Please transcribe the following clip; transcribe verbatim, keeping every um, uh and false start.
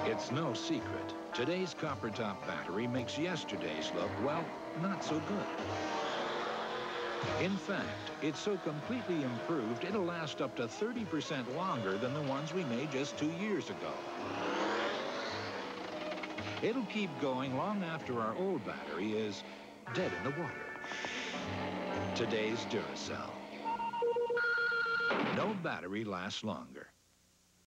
It's no secret. Today's copper top battery makes yesterday's look, well, not so good. In fact, it's so completely improved, it'll last up to thirty percent longer than the ones we made just two years ago. It'll keep going long after our old battery is dead in the water. Today's Duracell. No battery lasts longer.